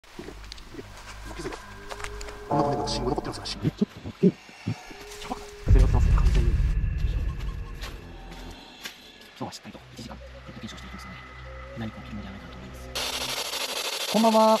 気づいた。こんな感じで信号残ってるんですよね。 ちょっと待ってよ。 やばくない？ 崩れ落ちてますね、完全に。 今日はしっかりと1時間ヘッド検証していきますので、何か起きるのではないかと思います。 こんばんは。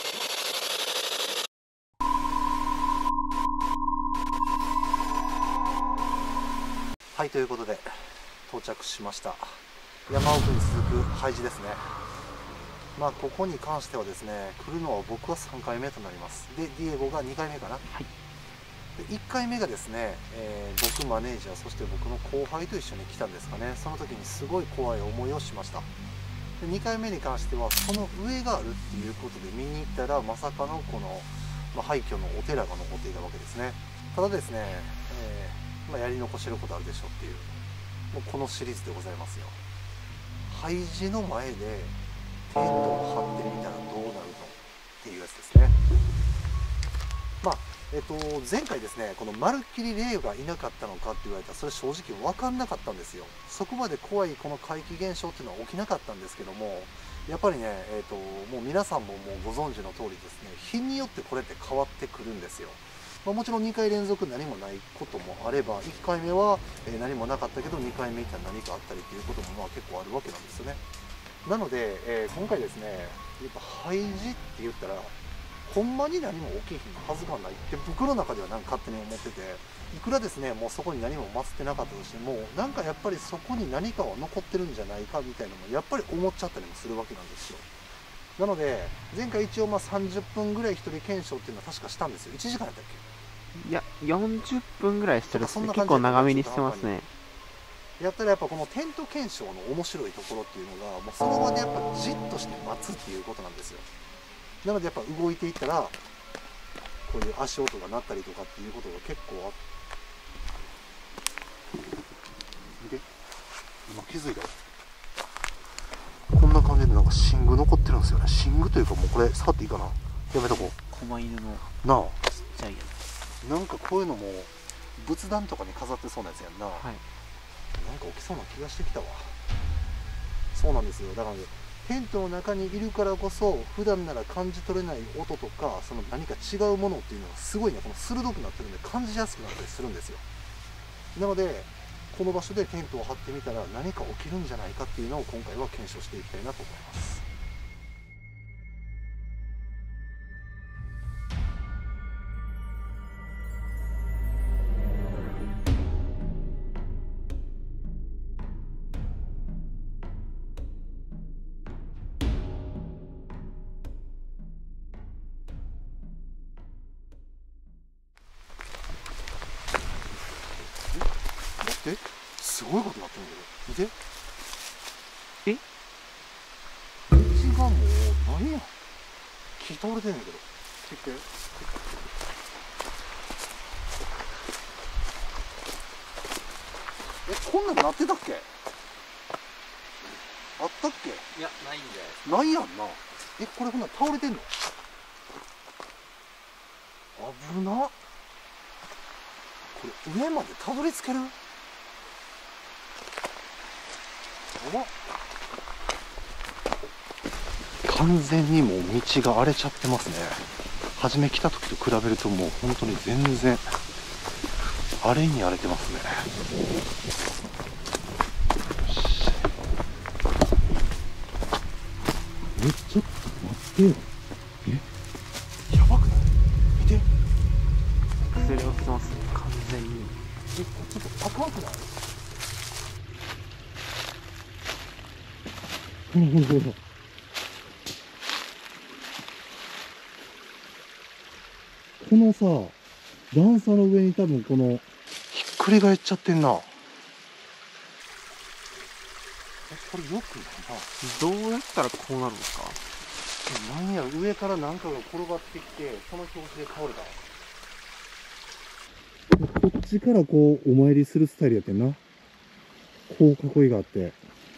はい、ということで到着しました。山奥に続く廃寺ですね。まあここに関してはですね、来るのは僕は3回目となります。でディエゴが2回目かな。 はい。 で1回目がですね、僕マネージャー、そして僕の後輩と一緒に来たんですかね。その時にすごい怖い思いをしました。で2回目に関してはその上があるっていうことで見に行ったら、まさかのこの、廃墟のお寺が残っていたわけですね。ただですね、やり残してることあるでしょっていう、もうこのシリーズでございますよ。廃寺の前でテントを張ってみたらどうなるのっていうやつですね。前回ですね、このまるっきり霊がいなかったのかって言われたら、それ正直分かんなかったんですよ。そこまで怖いこの怪奇現象っていうのは起きなかったんですけども、やっぱりね、もう皆さんももうご存知の通りですね、日によってこれって変わってくるんですよ。もちろん2回連続何もないこともあれば、1回目は何もなかったけど2回目行ったら何かあったりっていうことも結構あるわけなんですよね。なので、今回ですね、やっぱ廃寺って言ったらほんまに何も起きひんはずがないって僕の中ではなんか勝手に思ってて、いくらですねもうそこに何も祀ってなかったとしても、なんかやっぱりそこに何かは残ってるんじゃないかみたいなのもやっぱり思っちゃったりもするわけなんですよ。なので前回一応30分ぐらい一人検証っていうのは確かしたんですよ。1時間やったっけ？ いや、40分ぐらいしてるっすね。 そんな感じ結構長めにしてますね。 やったらやっぱこのテント検証の面白いところっていうのが、もうその場でやっぱじっとして待つっていうことなんですよ。なのでやっぱ動いていったらこういう足音が鳴ったりとかっていうことが結構あって、見て、今気づいた。こんな感じでなんか寝具残ってるんですよね。寝具というか、もうこれ触っていいかな、やめとこう。 狛犬のなあ、 ちっちゃいやつ。 なんかこういうのも仏壇とかに飾ってそうなやつやんな。 はい。 なんか起きそうな気がしてきたわ。そうなんですよ。だから、ね、テントの中にいるからこそ普段なら感じ取れない音とか、その何か違うものっていうのがすごいね、この鋭くなってるんで感じやすくなったりするんですよ。なのでこの場所でテントを張ってみたら何か起きるんじゃないかっていうのを今回は検証していきたいなと思います。待って、すごいことになってるんだけど、見て。 え？ 道がもう何や、木倒れてんねんけど。見て、こんなんなってたっけ？あったっけ？ いや、ないんじゃないないやんな。これほんなら倒れてんの？危なっ。これ上までたどり着ける？やばっ。完全にもう道が荒れちゃってますね。初め来た時と比べるともう本当に全然荒れに荒れてますね。ちょっと待ってよ。やばくない？見て。 崩れ落ちてますね、完全に。 ちょっと赤くない？このさ、段差の上に多分このひっくり返っちゃってんな。これよくないな。 どうやったらこうなるんですか？ なんや、上から何かが転がってきて、その調子で倒れた。こっちからこうお参りするスタイルやってんな。こう囲いがあって。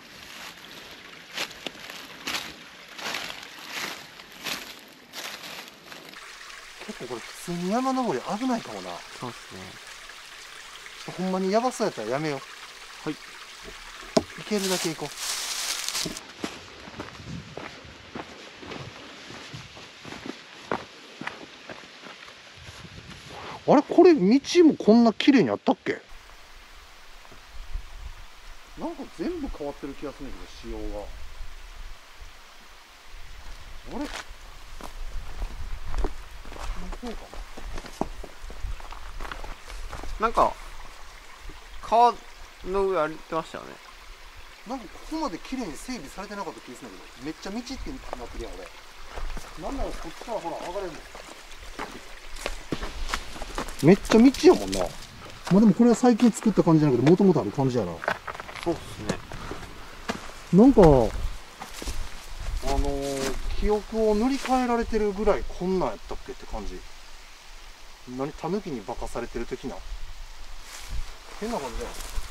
結構これ普通に山登り危ないかもな。 そうですね。 ほんまにやばそうやったらやめよう。 はい。 行けるだけ行こう。 あれこれ道もこんな綺麗にあったっけ？なんか全部変わってる気がするんだけど、仕様が。あれこうかなんか川の上歩いてましたよね。 な。なんかここまで綺麗に整備されてなかった気がするんだけど、めっちゃ道ってなってるやん俺。なんならこっちからほら上がれるの。めっちゃ道やもんな。まあでもこれは最近作った感じじゃなくて、もともとある感じやな。 そうっすね。 なんか記憶を塗り替えられてるぐらいこんなんやったっけって感じ。何、タヌキに化かされてる的な変な感じだよ。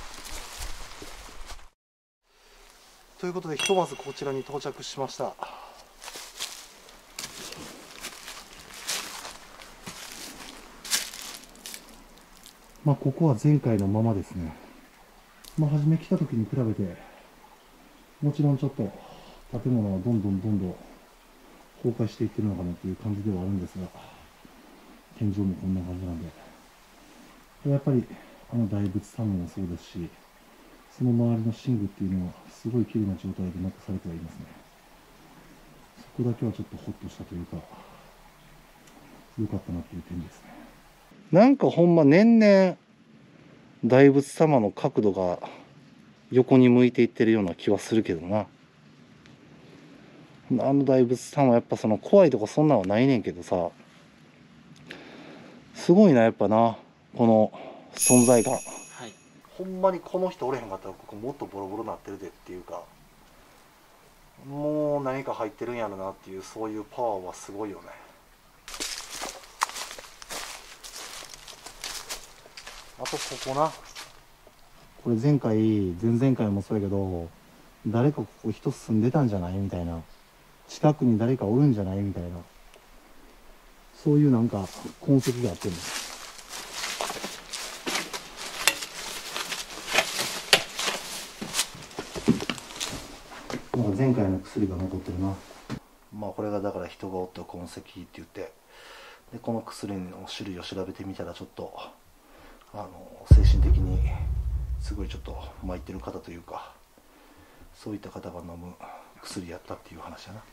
ということでひとまずこちらに到着しました。まあここは前回のままですね。まあ初め来た時に比べてもちろんちょっと建物はどんどん崩壊していってるのかなという感じではあるんですが、天井もこんな感じなんで、やっぱり大仏様もそうですし、その周りの寝具っていうのはすごい綺麗な状態で残されてはいますね。そこだけはちょっとホッとしたというか、良かったなっていう点ですね。なんかほんま年々大仏様の角度が横に向いていってるような気はするけどな。大仏さんはやっぱその怖いとこそんなのはないねんけどさ、すごいなやっぱな、この存在感。 はい。 ほんまにこの人おれへんかったらここもっとボロボロなってるでっていうか、もう何か入ってるんやろなっていう、そういうパワーはすごいよね。あとここな、これ前々回もそうやけど、誰かここ人住んでたんじゃないみたいな、近くに誰かおるんじゃないみたいな、そういうなんか痕跡があってる。なんか前回の薬が残ってるな。まあこれがだから人がおった痕跡って言って、でこの薬の種類を調べてみたら、ちょっと精神的にすごいちょっと参ってる方というか、そういった方が飲む薬やったっていう話やな。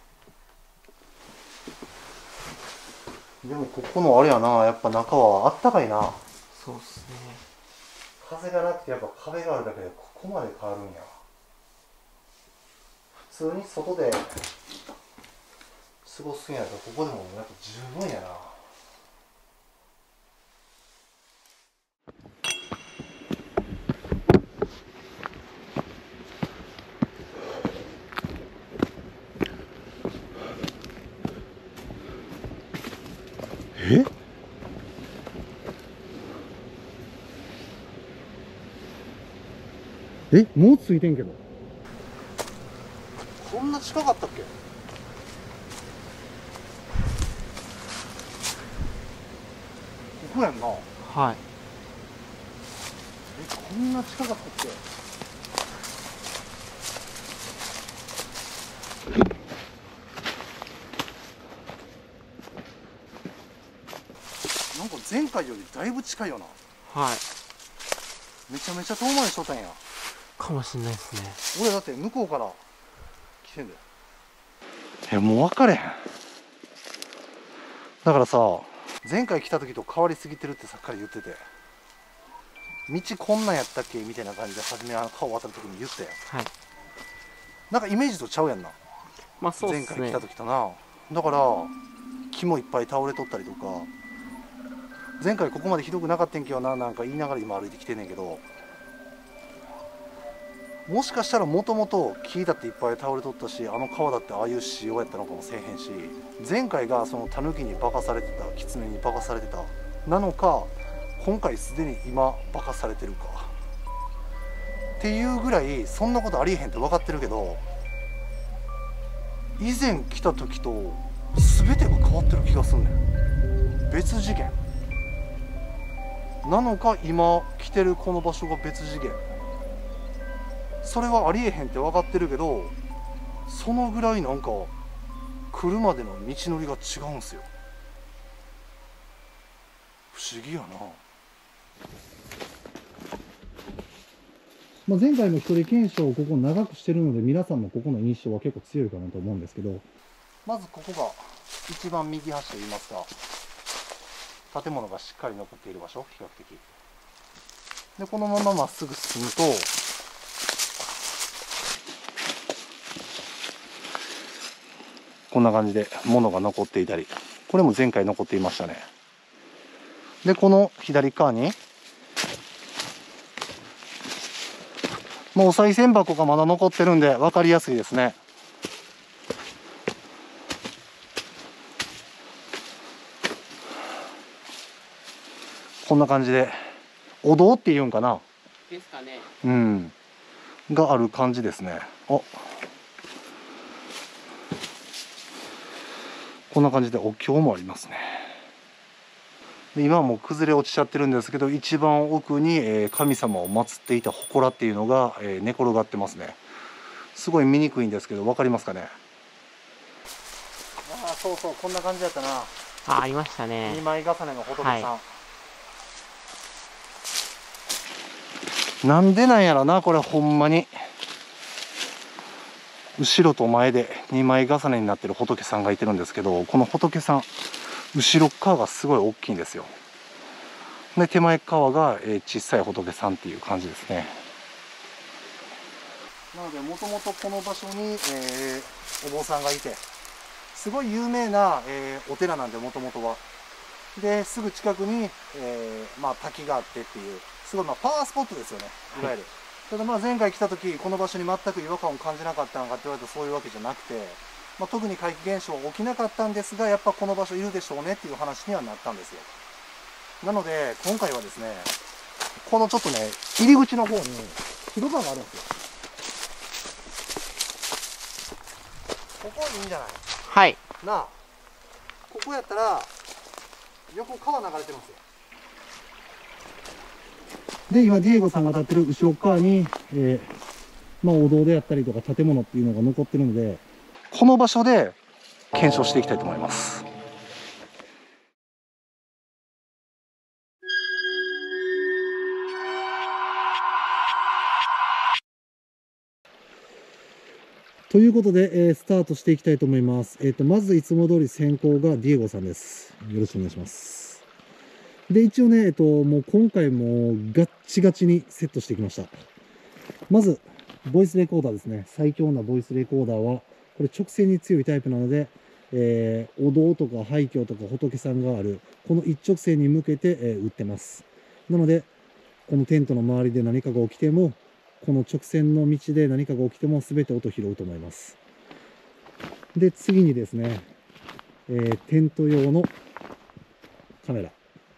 でもここのあれやな、やっぱ中はあったかいな。 そうっすね。 風がなくてやっぱ壁があるだけでここまで変わるんや。普通に外で過ごすんやったらここでもやっぱ十分やな。もうついてんけど。こんな近かったっけ？ここやんな。 はい。 こんな近かったっけ？なんか前回よりだいぶ近いよな。 はい。 めちゃめちゃ遠回りしとったんや。 かもしれないですね。 俺だって向こうから来てんだよ。もう分かれへん。だからさ、前回来た時と変わりすぎてるってさっきから言ってて、道こんなんやったっけみたいな感じで初め川渡る時に言ったよ。 はい。 なんかイメージとちゃうやんな。 まあそうっすね。 前回来た時とな。だから木もいっぱい倒れとったりとか、前回ここまでひどくなかったんけどな、なんか言いながら今歩いてきてんねんけど、もしかしたらもともと木だっていっぱい倒れとったし、川だってああいう仕様やったのかもせえへんし、前回がそのタヌキに化かされてた、キツネに化かされてたなのか、今回すでに今化かされてるかっていうぐらい、そんなことありえへんって分かってるけど、以前来た時と全てが変わってる気がすんねん。別次元なのか、今来てるこの場所が別次元、それはありえへんって分かってるけど、そのぐらいなんか来るまでの道のりが違うんすよ。不不思議やな。 前回の一人検証をここ長くしてるので、皆さんもここの印象は結構強いかなと思うんですけど、 まずここが一番右端といいますか、建物がしっかり残っている場所、比較的で、このまままっすぐ進むと、こんな感じで物が残っていたり、これも前回残っていましたね。で、この左側にお賽銭箱がまだ残ってるんで分かりやすいですね。こんな感じでお堂っていうんかな、 ですかね。 がある感じですね。こんな感じでお経もありますね。で今はもう崩れ落ちちゃってるんですけど、一番奥に神様を祀っていた祠っていうのが寝転がってますね。すごい見にくいんですけど分かりますかね。そうそう、こんな感じだったな。 ありましたね。 2枚重ねの仏さん、なんでなんやろなこれ、ほんまに後ろと前で2枚重ねになってる仏さんがいてるんですけど、この仏さん後ろ側がすごい大きいんですよ。で手前側が小さい仏さんっていう感じですね。なのでもともとこの場所にお坊さんがいて、すごい有名なお寺なんで、もともとは。ですぐ近くに滝があってっていう、すごいパワースポットですよね、いわゆる。ただ前回来た時この場所に全く違和感を感じなかったのかって言われるとそういうわけじゃなくて、特に怪奇現象は起きなかったんですが、やっぱこの場所いるでしょうねっていう話にはなったんですよ。なので今回はですね、このちょっとね入り口の方に広場があるんですよ。ここいいんじゃない？ はい。 なあ、ここやったら横川流れてますよ。 で、今、ディエゴさんが立ってる後ろ側に、お堂であったりとか建物っていうのが残ってるので、 この場所で検証していきたいと思います。 ということで、スタートしていきたいと思います。まずいつも通り先行がディエゴさんです。よろしくお願いします。で、一応ね、もう今回もガッチガチにセットしてきました。まず、ボイスレコーダーですね。最強なボイスレコーダーは、これ直線に強いタイプなので、お堂とか廃墟とか仏さんがある、この一直線に向けて、打ってます。なので、このテントの周りで何かが起きても、この直線の道で何かが起きても全て音拾うと思います。で、次にですね、テント用のカメラ。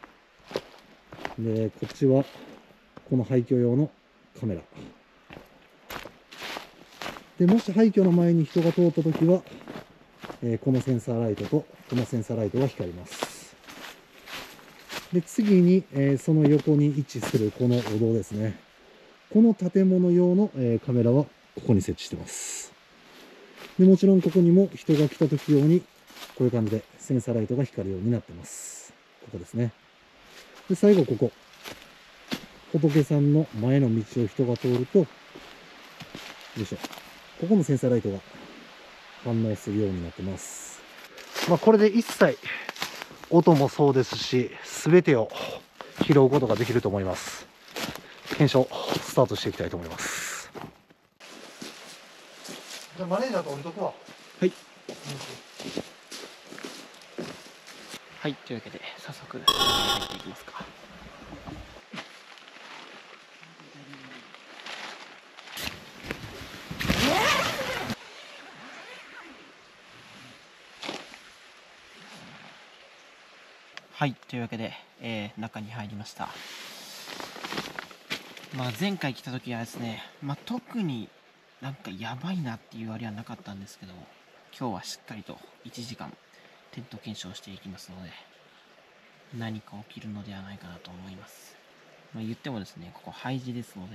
で、こっちはこの廃墟用のカメラ。で、もし廃墟の前に人が通ったときは、このセンサーライトとこのセンサーライトが光ります。で、次に、その横に位置するこのお堂ですね。この建物用の、カメラはここに設置してます。で、もちろんここにも人が来た時用にこういう感じでセンサーライトが光るようになってます。ここですね。で、最後ここ。仏さんの前の道を人が通ると、よいしょ。ここのセンサーライトが反応するようになってます。 これで一切音もそうですし、全てを拾うことができると思います。検証スタートしていきたいと思います。じゃあマネージャーと降りとくわ。 はい。はい、というわけで早速入っていきますか。はい、というわけで、中に入りました。前回来た時はですね、特になんかやばいなっていうあれはなかったんですけど、今日はしっかりと1時間テント検証していきますので、何か起きるのではないかなと思います。言ってもですね、ここ廃寺ですので、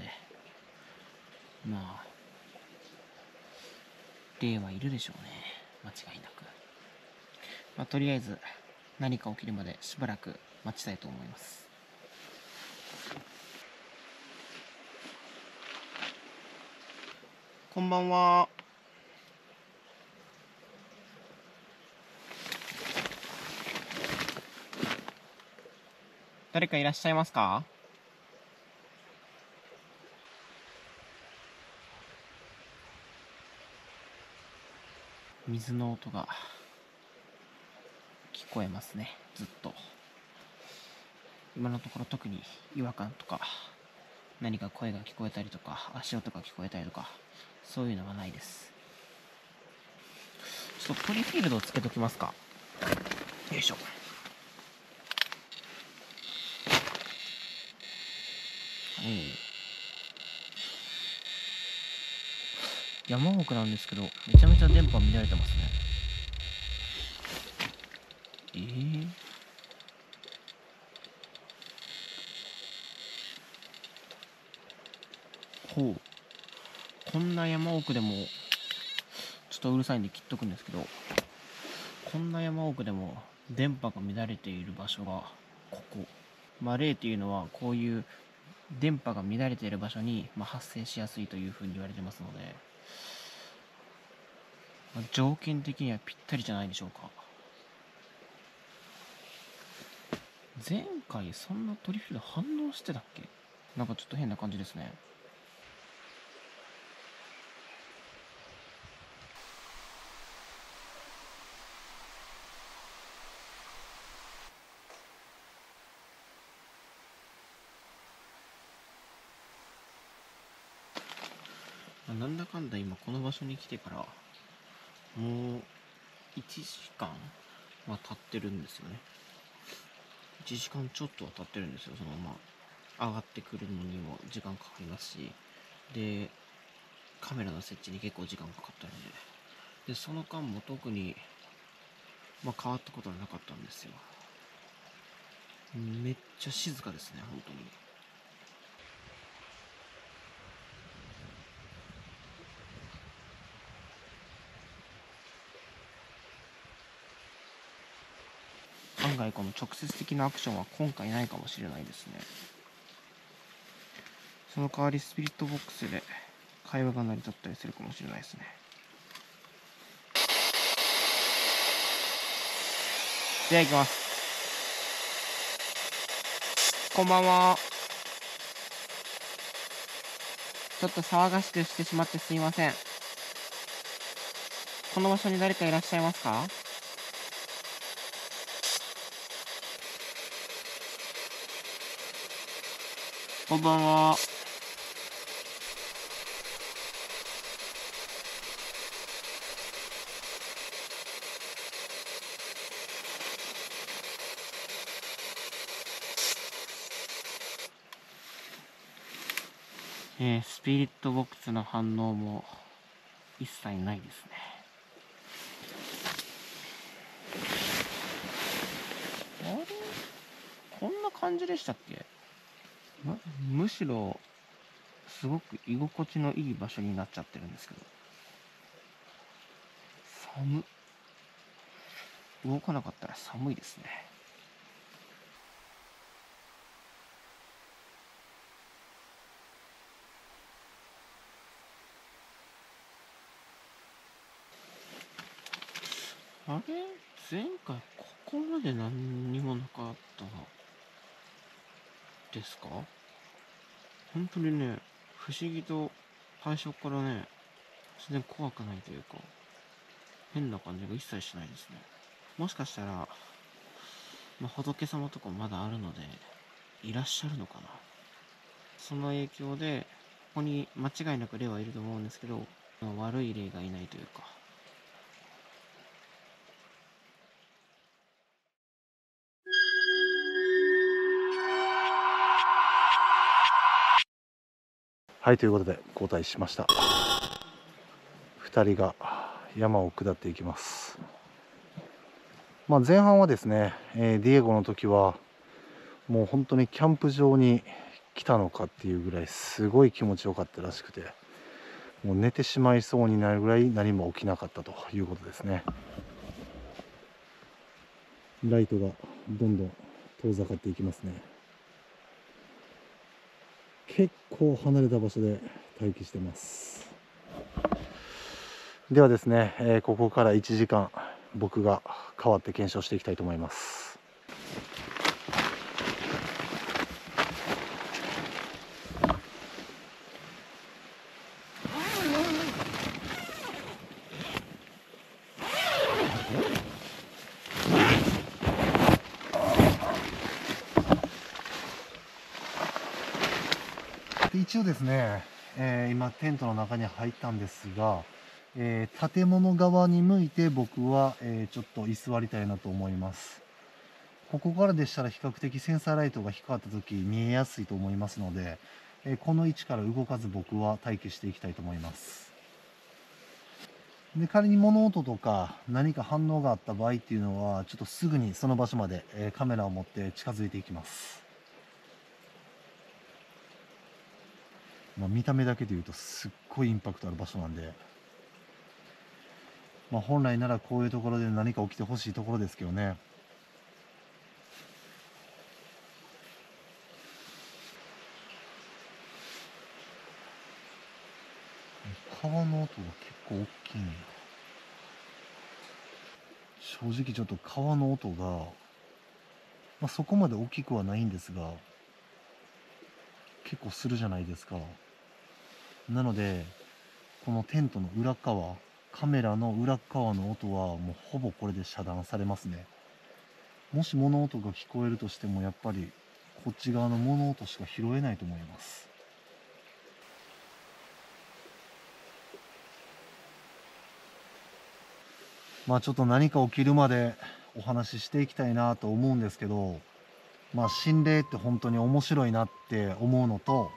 霊はいるでしょうね、間違いなく。とりあえず何か起きるまでしばらく待ちたいと思います。こんばんは。誰かいらっしゃいますか？水の音が聞こえますね、ずっと。今のところ特に違和感とか、何か声が聞こえたりとか、足音が聞こえたりとか、そういうのはないです。ちょっとポリフィールドをつけときますか。よいしょ。山奥なんですけど、めちゃめちゃ電波乱れてますね。ほう。こんな山奥でも、ちょっとうるさいんで切っとくんですけど、こんな山奥でも電波が乱れている場所がここ。例っていうのはこういう電波が乱れている場所に発生しやすいというふうに言われてますので、条件的にはぴったりじゃないでしょうか。前回そんなトリフィールド反応してたっけ？なんかちょっと変な感じですね。なんだかんだ今この場所に来てからもう1時間は経ってるんですよね。1時間ちょっとは経ってるんですよ。そのまま上がってくるのにも時間かかりますし、でカメラの設置に結構時間かかったので、その間も特に変わったことはなかったんですよ。めっちゃ静かですね、本当に。案外この直接的なアクションは今回ないかもしれないですね。その代わりスピリットボックスで会話が成り立ったりするかもしれないですね。では行きます。こんばんは。ちょっと騒がしくしてしまってすいません。この場所に誰かいらっしゃいますか？こんばんは。スピリットボックスの反応も一切ないですね。あれ？こんな感じでしたっけ？むしろすごく居心地のいい場所になっちゃってるんですけど。寒っ。動かなかったら寒いですね。あれ？前回ここまで何にもなかったですか？本当にね、不思議と最初からね、全然怖くないというか、変な感じが一切しないですね。もしかしたら、仏様とかまだあるので、いらっしゃるのかな。その影響で、ここに間違いなく霊はいると思うんですけど、悪い霊がいないというか。 はい、ということで交代しました。2人が山を下っていきます。前半はですね、ディエゴの時はもう本当にキャンプ場に来たのかっていうぐらいすごい気持ちよかったらしくて、もう寝てしまいそうになるぐらい何も起きなかったということですね。 ライトがどんどん遠ざかっていきますね。結構離れた場所で待機してます。ではですね、ここから1時間僕が代わって検証していきたいと思います。一応ですね、今テントの中に入ったんですが、建物側に向いて僕は、ちょっと居座りたいなと思います。ここからでしたら比較的センサーライトが光った時見えやすいと思いますので、この位置から動かず僕は待機していきたいと思います。で、仮に物音とか何か反応があった場合っていうのはちょっとすぐにその場所まで、カメラを持って近づいていきます。見た目だけで言うとすっごいインパクトある場所なんで、本来ならこういうところで何か起きてほしいところですけどね。川の音が結構大きいんだ。正直ちょっと川の音が、そこまで大きくはないんですが結構するじゃないですか。なのでこのテントの裏側、カメラの裏側の音はもうほぼこれで遮断されますね。もし物音が聞こえるとしてもやっぱりこっち側の物音しか拾えないと思います。ちょっと何か起きるまでお話ししていきたいなと思うんですけど、心霊って本当に面白いなって思うのと、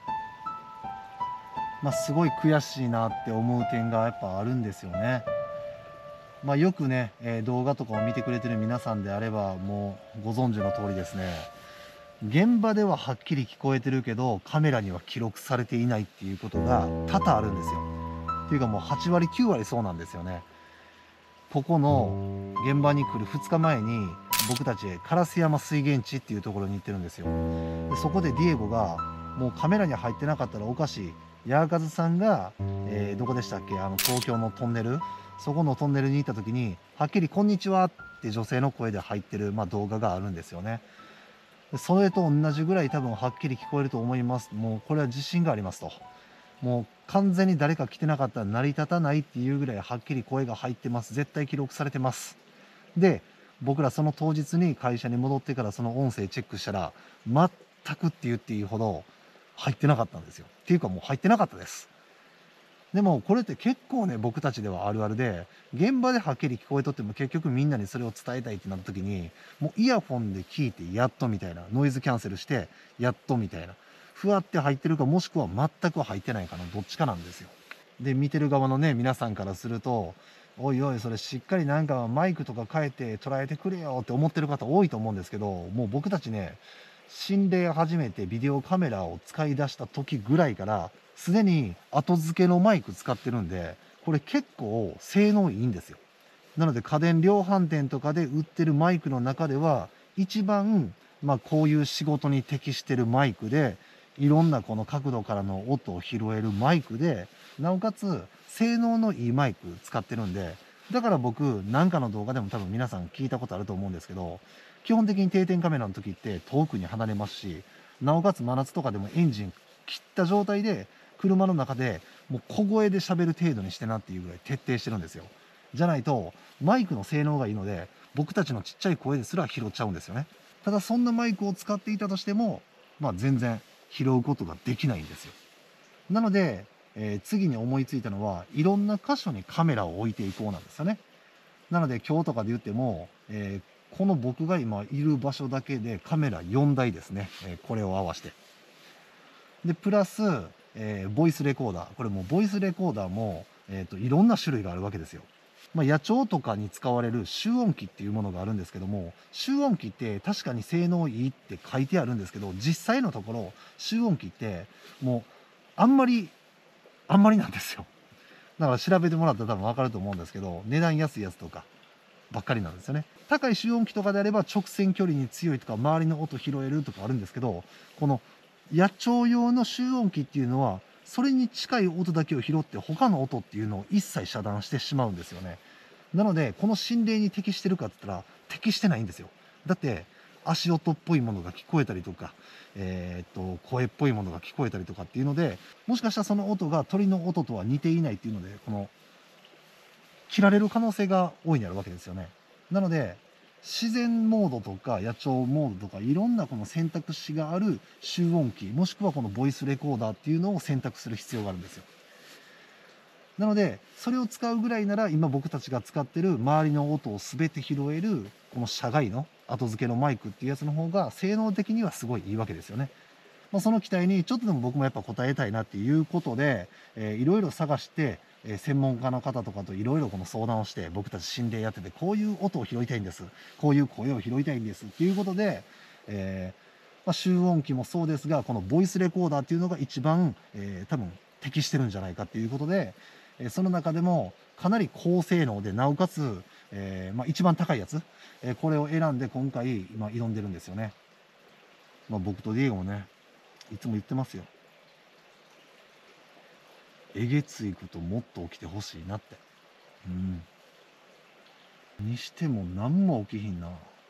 すごい悔しいなって思う点がやっぱあるんですよね。よくね、動画とかを見てくれてる皆さんであればもうご存知の通りですね、現場でははっきり聞こえてるけどカメラには記録されていないっていうことが多々あるんですよ。っていうかもう8割9割そうなんですよね。ここの現場に来る2日前に僕たち烏山水源地っていうところに行ってるんですよ。でそこでディエゴがもうカメラに入ってなかったらおかしい、ヤーカズさんが、どこでしたっけ、東京のトンネル、そこのトンネルに行った時にはっきり「こんにちは」って女性の声で入ってる、動画があるんですよね。でそれと同じぐらい多分はっきり聞こえると思います。もうこれは自信がありますと。もう完全に誰か来てなかったら成り立たないっていうぐらいはっきり声が入ってます。絶対記録されてます。で僕らその当日に会社に戻ってからその音声チェックしたら全くって言っていいほど入ってなかったんですよ。っていうかもう入ってなかったです。でもこれって結構ね僕たちではあるあるで、現場ではっきり聞こえとっても結局みんなにそれを伝えたいってなった時にもうイヤホンで聞いてやっとみたいな、ノイズキャンセルしてやっとみたいな、ふわって入ってるかもしくは全く入ってないかのどっちかなんですよ。で見てる側のね皆さんからするとおいおいそれしっかりなんかマイクとか変えて捉えてくれよって思ってる方多いと思うんですけど、もう僕たちね心霊始めてビデオカメラを使い出した時ぐらいからすでに後付けのマイク使ってるんで、これ結構性能いいんですよ。なので家電量販店とかで売ってるマイクの中では一番こういう仕事に適してるマイクで、いろんなこの角度からの音を拾えるマイクで、なおかつ性能のいいマイク使ってるんで、だから僕なんかの動画でも多分皆さん聞いたことあると思うんですけど、基本的に定点カメラの時って遠くに離れますし、なおかつ真夏とかでもエンジン切った状態で車の中でもう小声で喋る程度にしてなっていうぐらい徹底してるんですよ。じゃないとマイクの性能がいいので僕たちのちっちゃい声ですら拾っちゃうんですよね。ただそんなマイクを使っていたとしても全然拾うことができないんですよ。なので、次に思いついたのはいろんな箇所にカメラを置いていこうなんですよね。なので今日とかで言っても、この僕が今いる場所だけでカメラ4台ですね、これを合わせてでプラス、ボイスレコーダー、これもボイスレコーダーも、いろんな種類があるわけですよ。野鳥とかに使われる集音機っていうものがあるんですけども、集音機って確かに性能いいって書いてあるんですけど、実際のところ集音機ってもうあんまりなんですよ。だから調べてもらったら多分分かると思うんですけど、値段安いやつとかばっかりなんですよね。 高い集音機とかであれば直線距離に強いとか周りの音拾えるとかあるんですけど、この野鳥用の集音機っていうのはそれに近い音だけを拾って他の音っていうのを一切遮断してしまうんですよね。なのでこの心霊に適してるかって言ったら適してないんですよ。だって足音っぽいものが聞こえたりとか、声っぽいものが聞こえたりとかっていうので、もしかしたらその音が鳥の音とは似ていないっていうので、この切られる可能性が大いにあるわけですよね。なので自然モードとか野鳥モードとかいろんなこの選択肢がある集音機、もしくはこのボイスレコーダーっていうのを選択する必要があるんですよ。なのでそれを使うぐらいなら今僕たちが使ってる周りの音を全て拾えるこの社外の後付けのマイクっていうやつの方が性能的にはすごいいいわけですよね。その期待にちょっとでも僕もやっぱ応えたいなっていうことで、いろいろ探して、専門家の方とかといろいろこの相談をして、僕たち心霊やっててこういう音を拾いたいんです、こういう声を拾いたいんですっていうことで、集音機もそうですがこのボイスレコーダーっていうのが一番、多分適してるんじゃないかっていうことで、その中でもかなり高性能でなおかつ、一番高いやつ、これを選んで今回今挑んでるんですよね。僕とディエゴもねいつも言ってますよ。えげついこともっと起きてほしいなって。にしても何も起きひんな。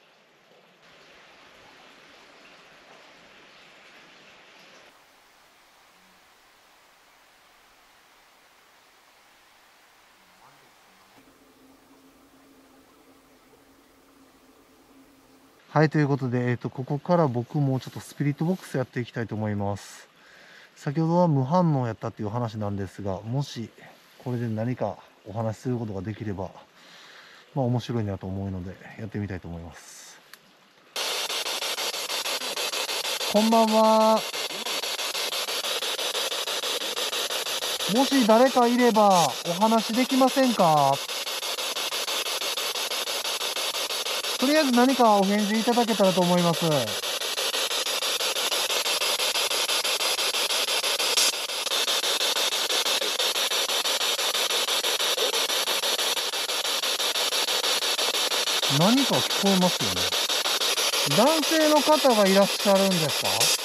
はい、ということで、ここから僕もちょっとスピリットボックスやっていきたいと思います。先ほどは無反応やったっていう話なんですが、もしこれで何かお話しすることができれば、面白いなと思うので、やってみたいと思います。こんばんは。もし誰かいればお話できませんか？とりあえず何かお返事いただけたらと思います。何か聞こえますよね。男性の方がいらっしゃるんですか？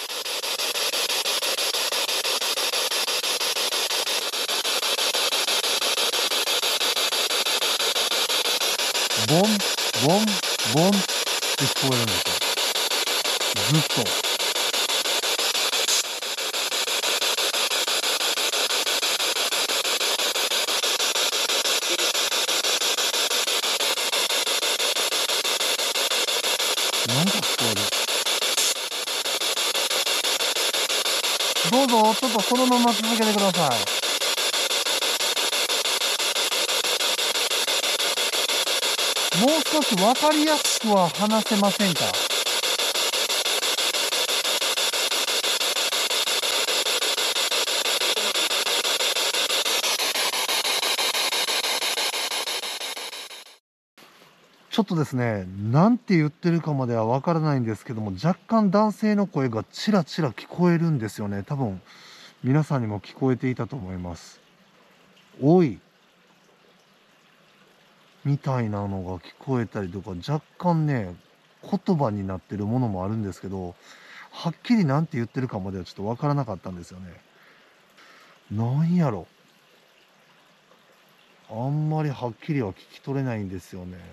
ボン、ボン、ボンって聞こえるんですよ。ずっと。なんか聞こえる。どうぞ、ちょっとそのまま続けてください。もう少し分かりやすくは話せませんか？ちょっとですね、なんて言ってるかまでは分からないんですけども、若干男性の声がちらちら聞こえるんですよね。多分皆さんにも聞こえていたと思います。おいみたいなのが聞こえたりとか、若干ね言葉になってるものもあるんですけど、はっきりなんて言ってるかまではちょっと分からなかったんですよね。なんやろ、あんまりはっきりは聞き取れないんですよね。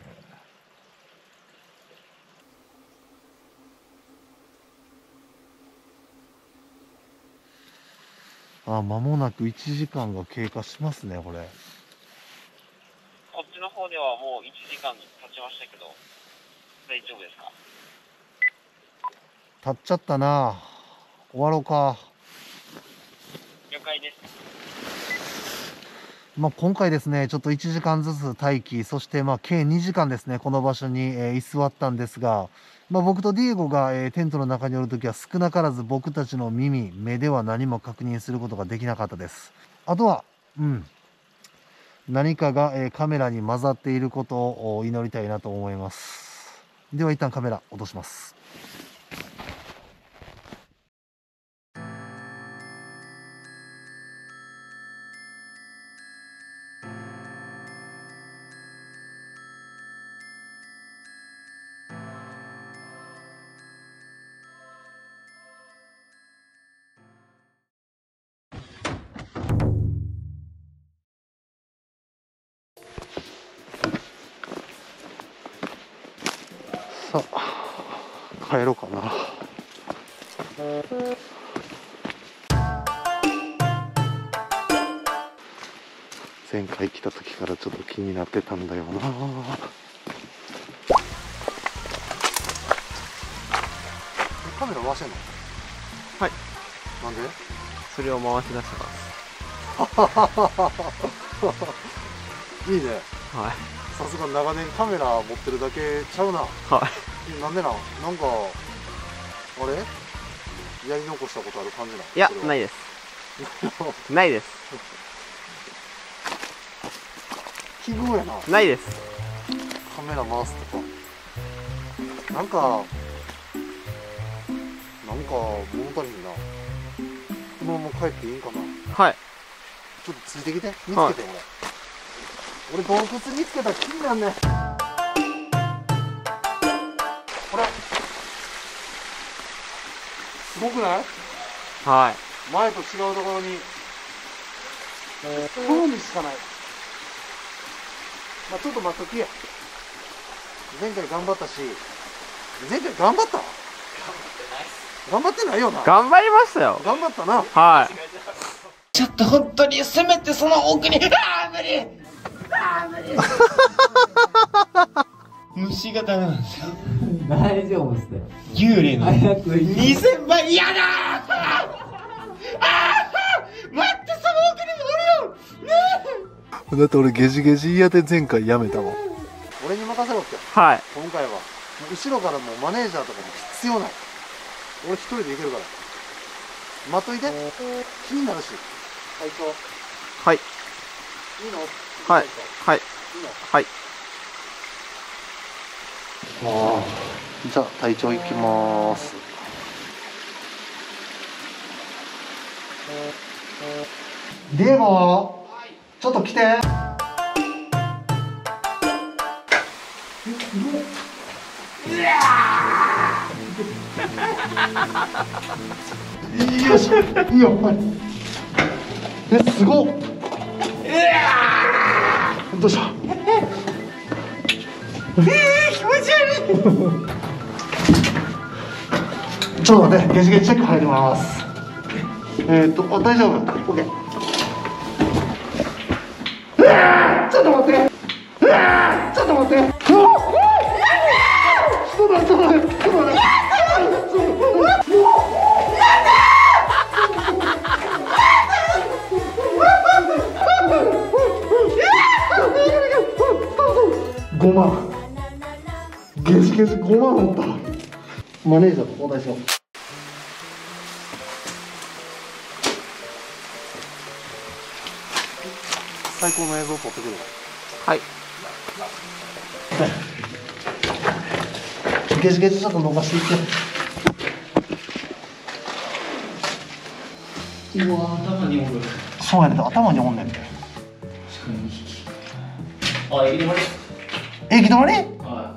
間もなく1時間が経過しますね、これ。 こっちの方ではもう1時間経ちましたけど、大丈夫ですか？ 経っちゃったな。終わろうか。 了解です。 今回ですね、ちょっと1時間ずつ待機、そして計2時間ですね、この場所に、居座ったんですが、僕とディエゴが、テントの中におるときは少なからず僕たちの耳、目では何も確認することができなかったです。あとは、何かが、カメラに混ざっていることを祈りたいなと思います。では一旦カメラ落とします。 帰ろうかな。前回来た時からちょっと気になってたんだよな。カメラ回してんの？ はい。 なんで？ それを回し出してます。 いいね。 はい。 さすが長年カメラ持ってるだけちゃうな。 はい。 なんでなん？なんかあれ？やり残したことある感じなん？ いや、ないです。ないです。 奇遇やな。 ないです。 カメラ回すとか。なんか物足りんな。このまま帰っていいんかな。 はい。 ちょっとついてきて。見つけて、 はい、 俺洞窟見つけたら気になんねん。これすごくない？ はい。 前と違うところに興味しかない。まあちょっと待っときや。前回頑張ったし。前回頑張った？頑張ってないよな。 頑張りましたよ。 頑張ったな。 はい。 ちょっと本当にせめてその奥に、無理虫がダメなんですよ。 大丈夫っすね。 幽霊の早く 2000倍嫌だ待って、その奥にもおるよだって俺ゲジゲジ嫌で前回やめたわ。俺に任せろって。 はい。 今回は後ろからもうマネージャーとかも必要ない。俺一人で行けるから待っといて。気になるし。隊長はい。 いいの？ はい。はい。 いいの？ はい。 じゃあ隊長行きます。ディエゴ、ちょっと来て。よし、いいよ。すごっ。どうした？気持ち悪い。ちょっと待って、ゲジゲジチェック入ります。大丈夫。オッケー。ちょっと待って。ちょっと待って。5万。ゲジゲジ5万持った。マネージャーと交代しよう。最高の映像撮ってくるわ。 はい。 ゲジゲジちょっと伸ばしていって。 うわ、頭におる。 そうやねん、頭におんねんて。 あ、行き止まり。 行き止まり？ はい。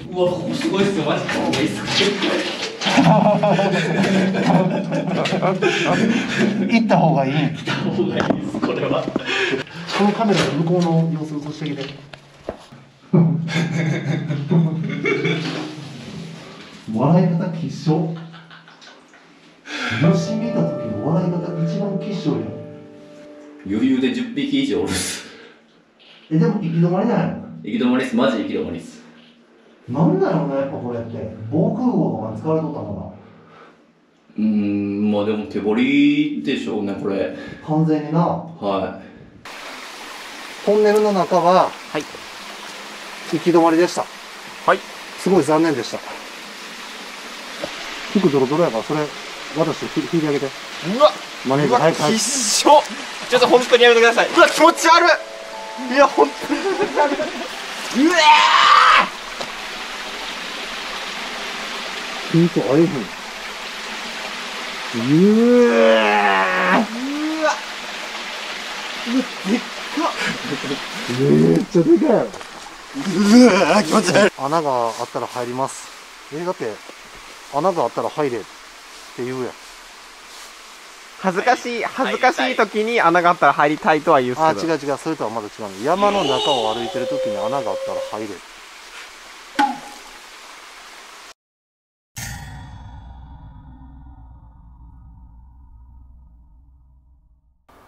うわ、ここすごいっすよ、マジか。もういいっすか。 行った方がいい。 行った方がいいです、これは。 このカメラで向こうの様子映してきて。笑い方きっしょ。虫見た時の笑い方一番きっしょやん。 余裕で10匹以上おるっす。 でも行き止まりなんやろ。 行き止まりっす、マジ行き止まりっす。 なんだろうね、やっぱこれって防空壕とかに使われとったのまあでも手彫りでしょうね、これ。 か完全にな。 はトンネルの中ははい。 行き止まりでした。 はい。 すごい残念でした。服ドロドロやから、それ私引いてあげて。 うわ、 マネージャー早く早く。 必勝。ちょっと本当にやめてください。うわ、気持ち悪い。いや、本当に。うわヒントあえへん。 うわでっか。 めっちゃでかいやろ。 うわ気持ち悪い。 穴があったら入ります。だって穴があったら入れって言うやん。 恥ずかしい時に穴があったら入りたいとは言うっすけど。 違う、それとはまだ違うの。山の中を歩いてる時に穴があったら入れ。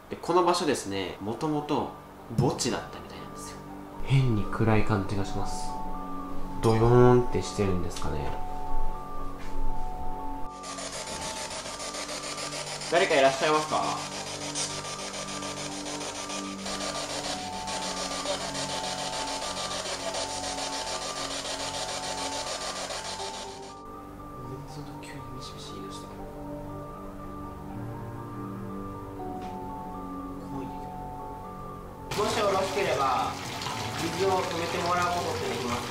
でこの場所ですね、もともと墓地だったみたいなんですよ。変に暗い感じがします。ドヨーンってしてるんですかね。誰かいらっしゃいますか？急にミシミシ言い出した。怖いんだけど。もしよろしければ水を止めてもらうことってできますか？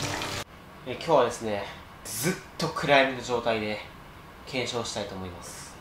今日はですね、ずっと暗闇の状態で検証したいと思います。